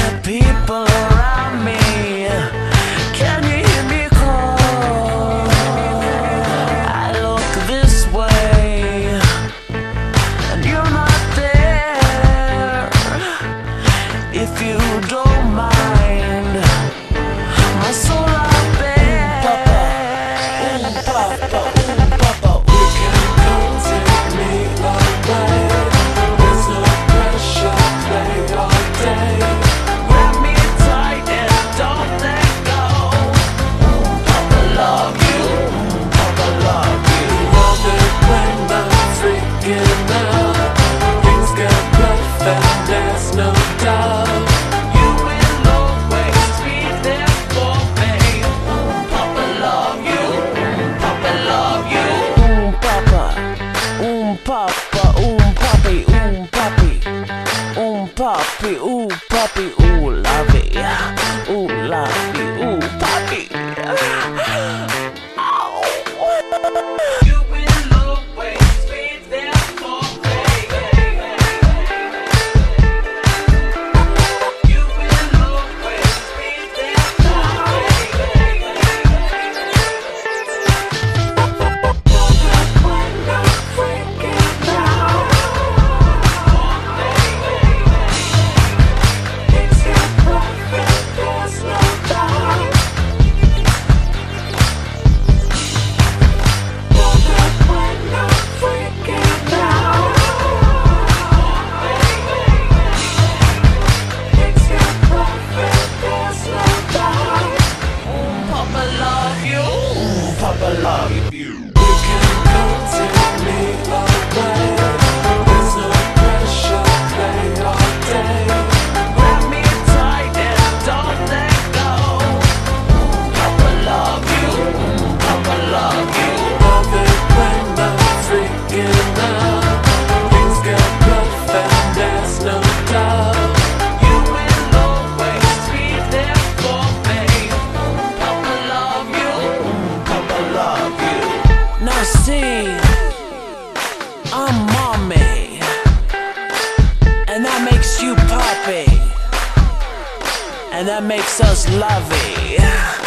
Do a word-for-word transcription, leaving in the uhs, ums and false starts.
the people around me. Can you hear me call? I look this way and you're not there. If you don't mind, my soul out there. Ooh, Papa, ooh, Papa, ooh. You can come take me away. There's no pressure, play all day. Grab me tight and don't let go. Ooh, Papa, love you. Ooh, Papa, love you. Love it when I'm freaking out. Things get rough and there's no doubt. You will always be there for me. Ooh, Papa, love you. Ooh, Papa, love you. Ooh, Papa, ooh, Papa, ooh, Papi, ooh, Papi, ooh, Papi, ooh, Papi, ooh, love it, ooh, love it, ooh, Papi. Ow. You will always be there for me. You will always be there for me. When I'm freaking out, it's your perfect, there's no doubt. When I'm freaking out, it's your perfect, there's no doubt. Papa love you. Papa love you. You can come take me away. There's no pressure, play all day. Grab me tight and don't let go. Papa love you. Papa love you. Love it when I'm freaking out. Things get rough and there's no doubt. You will always be there for me. Papa love you. Papa love you. Now see, I'm mommy, and that makes you Papi, and that makes us lovey.